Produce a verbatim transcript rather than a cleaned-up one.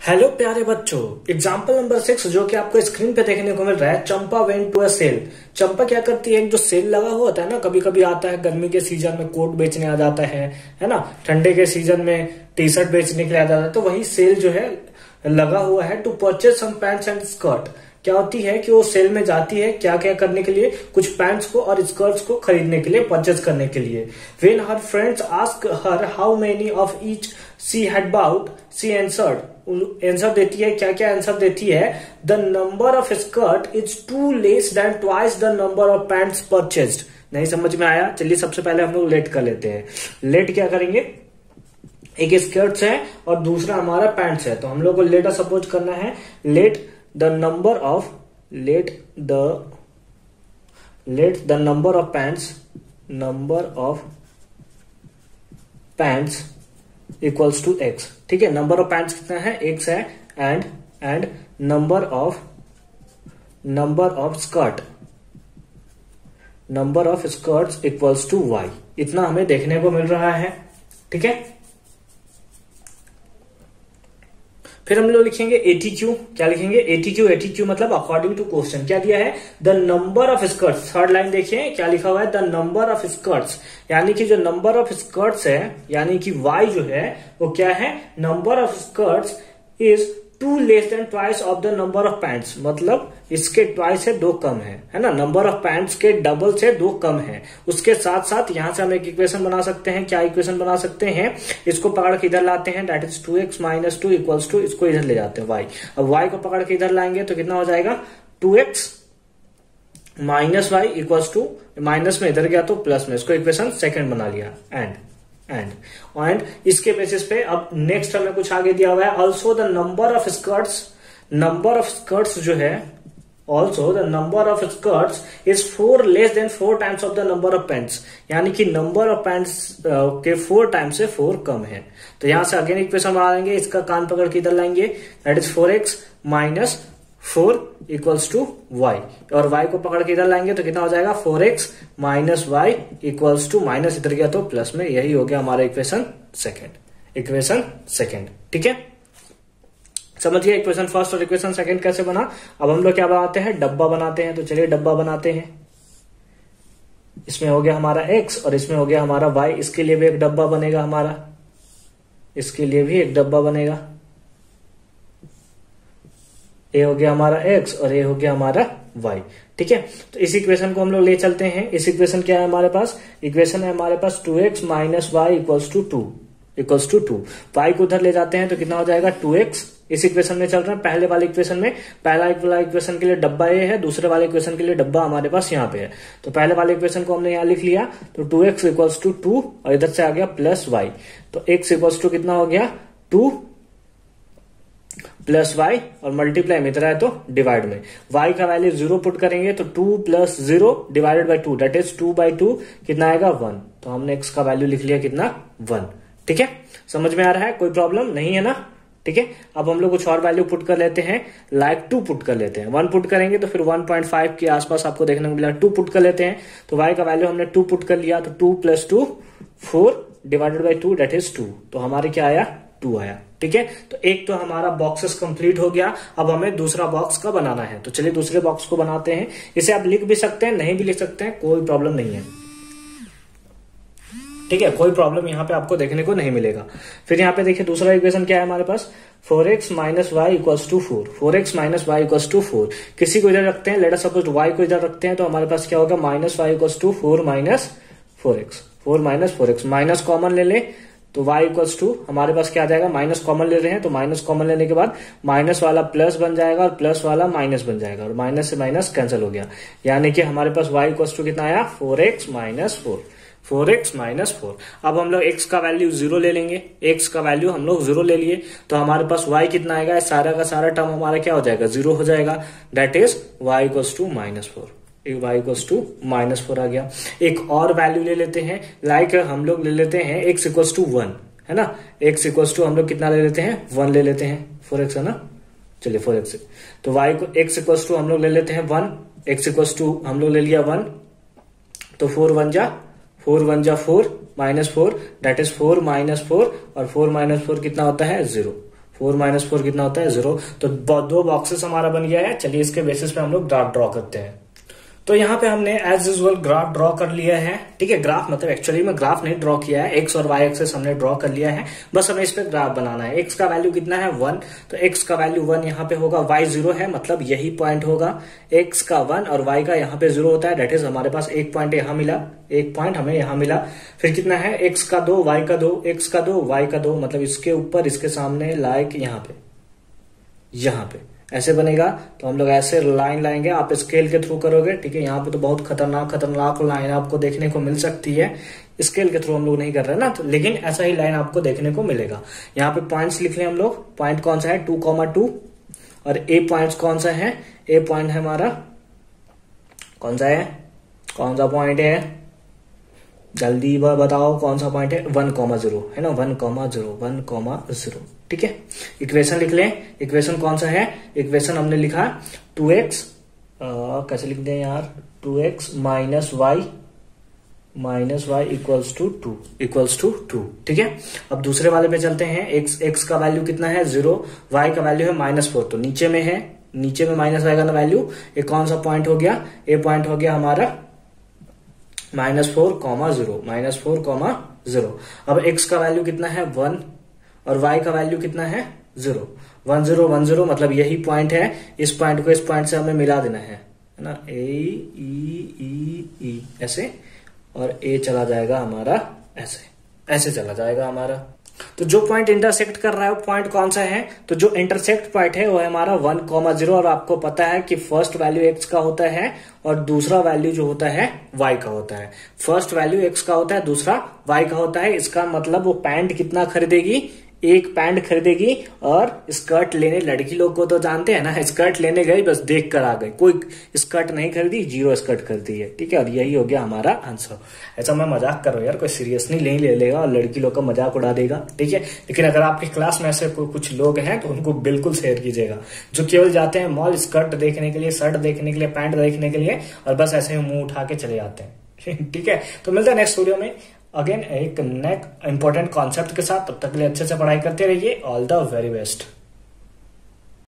Hello प्यारे बच्चों, example number six जो कि आपको स्क्रीन पे देखने को मिल रहा है। Champa went to a sale. Champa क्या करती है, जो सेल लगा हुआ होता है ना, कभी कभी आता है गर्मी के सीजन में कोट बेचने आ जाता है है ना, ठंडे के सीजन में टी शर्ट बेचने के लिए आ जाता है। तो वही सेल जो है लगा हुआ है to purchase some pants and skirt. क्या होती है कि वो सेल में जाती है क्या क्या करने के लिए, कुछ पैंट्स को और स्कर्ट्स को खरीदने के लिए, परचेज करने के लिए। When her friends ask her how many of each she had bought, she answered. Answer देती है, क्या क्या आंसर देती है, the number of skirt is two less than twice the number of pants purchased. नहीं समझ में आया? चलिए सबसे पहले हम लोग लेट कर लेते हैं। लेट क्या करेंगे, एक स्कर्ट्स है और दूसरा हमारा पैंट्स है, तो हम लोग को लेट सपोज करना है। Let the number of let the let the number of pants number of pants equals to x. ठीक है, नंबर ऑफ पैंट्स कितना है, एक्स है। And and number of number of skirt number of skirts equals to y. इतना हमें देखने को मिल रहा है। ठीक है, फिर हम लोग लिखेंगे एटीक्यू। क्या लिखेंगे, एटीक्यू। एटीक्यू मतलब अकॉर्डिंग टू क्वेश्चन। क्या दिया है, the number of skirts. Third line देखिए क्या लिखा हुआ है, द नंबर ऑफ स्कर्ट्स, यानी कि जो नंबर ऑफ स्कर्ट्स है, यानी कि वाई जो है वो क्या है, number of skirts is two less than twice of the number of pants. मतलब इसके ट्वाइस से दो कम है, है ना। नंबर ऑफ पैंट्स के डबल से दो कम है। उसके साथ साथ यहां से हम एक इक्वेशन बना सकते हैं। क्या इक्वेशन बना सकते हैं, इसको पकड़ के इधर लाते हैं, that is two x minus two equals to, इसको इधर ले जाते हैं वाई। अब वाई को पकड़ के इधर लाएंगे तो कितना हो जाएगा, two x minus y equals to, minus में इधर गया तो प्लस में, इसको इक्वेशन सेकेंड बना लिया। एंड एंड एंड इसके बेसिस पे अब नेक्स्ट हमें कुछ आगे दिया हुआ है, also the number of skirts number of skirts जो है, also the number of skirts is four less than four times of the number of pants, यानी कि नंबर ऑफ पैंट्स के फोर टाइम्स से फोर कम है। तो यहां से अगेन इक्वेशन बना लेंगे, इसका कान पकड़ के इधर लाएंगे, that is four x minus four equals to y, और वाई को पकड़ के इधर लाएंगे तो कितना हो जाएगा, four x minus y equals to, minus इधर गया तो प्लस में। यही हो गया हमारा इक्वेशन सेकेंड इक्वेशन सेकेंड ठीक है, समझ गया इक्वेशन फर्स्ट और इक्वेशन सेकेंड कैसे बना। अब हम लोग क्या बनाते हैं, डब्बा बनाते हैं। तो चलिए डब्बा बनाते हैं। इसमें हो गया हमारा एक्स और इसमें हो गया हमारा वाई। इसके लिए भी एक डब्बा बनेगा हमारा, इसके लिए भी एक डब्बा बनेगा। ए हो गया हमारा एक्स और ए हो गया हमारा वाई। ठीक है, तो इस इक्वेशन को हम लोग ले चलते हैं। इस इक्वेशन क्या है हमारे पास, इक्वेशन है हमारे पास two x minus y equals to two equals to two. Y को उधर ले जाते हैं तो कितना हो जाएगा, टू एक्स। इस इक्वेशन में चल रहे हैं, पहले वाले इक्वेशन में, पहला वाला इक्वेशन के लिए डब्बा ए है, दूसरे वाले इक्वेशन के लिए डब्बा हमारे पास यहाँ पे है। तो पहले वाले इक्वेशन को हमने यहाँ लिख लिया, तो two x equals to two और इधर से आ गया प्लस वाई। तो एक्स इक्वल्स टू कितना हो गया, टू प्लस वाई, और मल्टीप्लाई में इधर है तो डिवाइड में। वाई का वैल्यू जीरो पुट करेंगे तो two plus zero divided by two, that is two by two, कितना आएगा, वन। तो हमने एक्स का वैल्यू लिख लिया कितना, वन। ठीक है, समझ में आ रहा है, कोई प्रॉब्लम नहीं है ना। ठीक है, अब हम लोग कुछ और वैल्यू पुट कर लेते हैं, लाइक टू पुट कर लेते हैं। वन पुट करेंगे तो फिर वन पॉइंट फाइव के आसपास आपको देखने को मिला। टू पुट कर लेते हैं, तो वाई का वैल्यू हमने टू पुट कर लिया, तो two plus two four divided by two, that is two. तो हमारे क्या आया, टू आया। ठीक है, तो एक तो हमारा बॉक्सेस कंप्लीट हो गया। अब हमें दूसरा बॉक्स का बनाना है, तो चलिए दूसरे बॉक्स को बनाते हैं। इसे आप लिख भी सकते हैं, नहीं भी लिख सकते हैं, कोई प्रॉब्लम नहीं है। ठीक है, कोई प्रॉब्लम यहाँ पे आपको देखने को नहीं मिलेगा। फिर यहाँ पे देखिए दूसरा इक्वेशन क्या है हमारे पास, four x minus y equals to four. Four x minus y equals to four. किसी को इधर रखते हैं, लेट अस सपोज वाई को इधर रखते हैं, तो हमारे पास क्या होगा, minus y equals to four minus four x. Four minus four x, minus common ले ले तो y इक्वल्स टू, हमारे पास क्या आ जाएगा, माइनस कॉमन ले रहे हैं तो माइनस कॉमन लेने के बाद माइनस वाला प्लस बन जाएगा और प्लस वाला माइनस बन जाएगा, और माइनस से माइनस कैंसिल हो गया। यानी कि हमारे पास y इक्वल्स टू कितना आया, four x minus four four x minus four. अब हम लोग x का वैल्यू जीरो ले लेंगे, x का वैल्यू हम लोग जीरो ले लिए, तो हमारे पास y कितना आएगा, सारा का सारा टर्म हमारा क्या हो जाएगा, जीरो हो जाएगा, that is y equals to minus four. y equals to minus four आ गया। एक और वैल्यू ले लेते हैं, लाइक हम लोग ले लेते हैं x इक्वल्स टू वन, है ना। x इक्वल्स टू हम लोग कितना ले लेते हैं, वन ले लेते हैं, फोर एक्स है ना। चलिए फोर एक्स, तो y को x इक्वल्स टू हम लोग ले लेते हैं वन, x इक्वल्स टू हम लोग ले लिया वन, तो फोर वन जा फोर वन जा four minus four, that is four minus four, और फोर माइनस फोर कितना होता है, जीरो। फोर माइनस फोर कितना होता है जीरो। तो दो बॉक्सेस हमारा बन गया है। चलिए इसके बेसिस पे हम लोग ग्राफ ड्रॉ करते हैं। तो यहाँ पे हमने एज यूजुअल ग्राफ ड्रॉ कर लिया है, ठीक है। ग्राफ मतलब एक्चुअली में ग्राफ नहीं ड्रॉ किया है, एक्स और वाई एक्सेस हमने ड्रॉ कर लिया है, बस हमें इस पे ग्राफ बनाना है। एक्स का वैल्यू कितना है वन, तो एक्स का वैल्यू वन यहाँ पे होगा, वाई जीरो है मतलब यही पॉइंट होगा। एक्स का वन और वाई का यहाँ पे जीरो होता है, डेट इज हमारे पास एक पॉइंट यहाँ मिला, एक पॉइंट हमें यहाँ मिला। फिर कितना है, एक्स का दो, वाई का दो, एक्स का दो, वाई का दो, मतलब इसके ऊपर इसके सामने लाइक यहाँ पे, यहाँ पे ऐसे बनेगा। तो हम लोग ऐसे लाइन लाएंगे, आप स्केल के थ्रू करोगे, ठीक है। यहाँ पे तो बहुत खतरनाक खतरनाक लाइन आपको देखने को मिल सकती है, स्केल के थ्रू हम लोग नहीं कर रहे ना, तो लेकिन ऐसा ही लाइन आपको देखने को मिलेगा। यहाँ पे पॉइंट्स लिख लें हम लोग, पॉइंट कौन सा है टू कॉमा टू, और ए पॉइंट कौन सा है, ए पॉइंट है हमारा कौन सा है, कौन सा पॉइंट है जल्दी बताओ कौन सा पॉइंट है, वन कॉमा जीरो है ना, one comma zero, one comma zero, ठीक है। इक्वेशन लिख लें, इक्वेशन कौन सा है, इक्वेशन हमने लिखा टू एक्स, कैसे लिख दें यार, two x minus y minus y equals to two, equals to two, ठीक है। अब दूसरे वाले पे चलते हैं। एक्स एक्स का वैल्यू कितना है जीरो, वाई का वैल्यू है माइनस फोर, तो नीचे में है, नीचे में माइनस आएगा ना वैल्यू, ये कौन सा पॉइंट हो गया, ए पॉइंट हो गया हमारा minus four comma zero, minus four comma zero. अब एक्स का वैल्यू कितना है वन और वाई का वैल्यू कितना है zero, one zero one zero, मतलब यही पॉइंट है, इस पॉइंट को इस पॉइंट से हमें मिला देना है है ना, ए ई ई ई ऐसे, और ए चला जाएगा हमारा ऐसे, ऐसे चला जाएगा हमारा। तो जो पॉइंट इंटरसेक्ट कर रहा है वो पॉइंट कौन सा है, तो जो इंटरसेक्ट पॉइंट है वो है हमारा वन कॉमा जीरो, और आपको पता है कि फर्स्ट वैल्यू एक्स का होता है और दूसरा वैल्यू जो होता है वाई का होता है। फर्स्ट वैल्यू एक्स का होता है, दूसरा वाई का होता है। इसका मतलब वो पैंट कितना खरीदेगी, एक पैंट खरीदेगी, और स्कर्ट लेने, लड़की लोग को तो जानते हैं ना, स्कर्ट लेने गई बस देख कर आ गई, कोई स्कर्ट नहीं खरीदी, जीरो स्कर्ट खरीदी है, ठीक है। और यही हो गया हमारा आंसर। ऐसा मैं मजाक कर रहा हूँ यार, कोई सीरियसली नहीं ले लेगा और लड़की लोग का मजाक उड़ा देगा, ठीक है। लेकिन अगर आपकी क्लास में ऐसे कुछ लोग हैं तो उनको बिल्कुल शेयर कीजिएगा, जो केवल जाते हैं मॉल स्कर्ट देखने के लिए, शर्ट देखने के लिए, पैंट देखने के लिए, और बस ऐसे ही मुंह उठा के चले जाते हैं, ठीक है। तो मिलता है नेक्स्ट वीडियो में अगेन एक नेक इंपॉर्टेंट कॉन्सेप्ट के साथ। तब तक के लिए अच्छे से पढ़ाई करते रहिए। All the very best.